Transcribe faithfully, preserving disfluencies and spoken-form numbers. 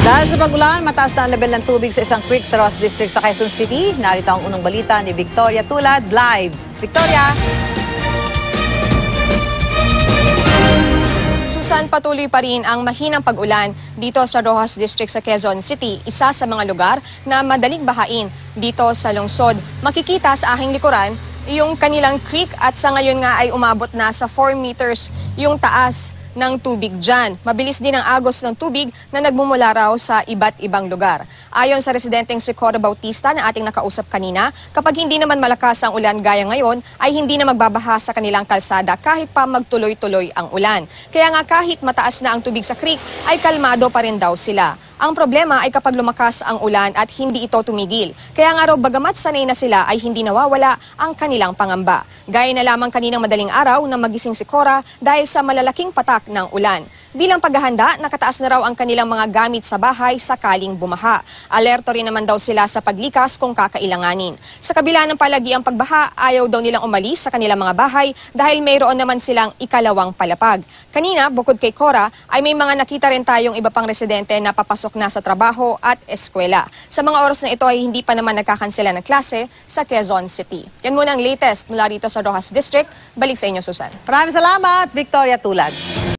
Dahil sa pag-ulan, mataas na ang level ng tubig sa isang creek sa Roxas District sa Quezon City. Narito ang unang balita ni Victoria Tulad live. Victoria! Susan, patuloy pa rin ang mahinang pag-ulan dito sa Roxas District sa Quezon City, isa sa mga lugar na madaling bahain dito sa lungsod. Makikita sa aking likuran yung kanilang creek at sa ngayon nga ay umabot na sa four meters yung taas ng tubig dyan. Mabilis din ang agos ng tubig na nagmumula raw sa iba't ibang lugar. Ayon sa residenteng si Cora Bautista na ating nakausap kanina, kapag hindi naman malakas ang ulan gaya ngayon, ay hindi na magbabaha sa kanilang kalsada kahit pa magtuloy-tuloy ang ulan. Kaya nga kahit mataas na ang tubig sa creek, ay kalmado pa rin daw sila. Ang problema ay kapag lumakas ang ulan at hindi ito tumigil. Kaya nga raw bagamat sanay na sila ay hindi nawawala ang kanilang pangamba. Gaya na lamang kaninang madaling araw na magising si Cora dahil sa malalaking patak ng ulan. Bilang paghahanda, nakataas na raw ang kanilang mga gamit sa bahay sakaling bumaha. Alerto rin naman daw sila sa paglikas kung kakailanganin. Sa kabila ng palagiang pagbaha, ayaw daw nilang umalis sa kanilang mga bahay dahil mayroon naman silang ikalawang palapag. Kanina, bukod kay Cora, ay may mga nakita rin tayong iba pang residente na papasok na sa trabaho at eskwela. Sa mga oras na ito ay hindi pa naman nagkakansela ng klase sa Quezon City. Yan muna ang latest mula rito sa Roxas District. Balik sa inyo, Susan. Maraming salamat, Victoria Tulad.